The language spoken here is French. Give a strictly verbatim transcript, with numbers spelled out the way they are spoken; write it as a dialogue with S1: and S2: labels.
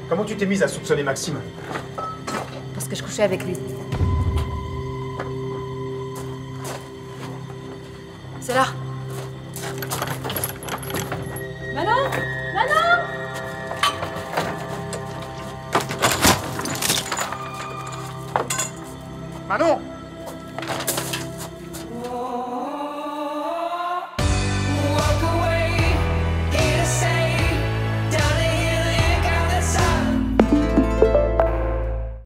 S1: Comment tu t'es mise à soupçonner Maxime?
S2: Parce que je couchais avec lui. C'est là. Manon! Manon!
S1: Manon!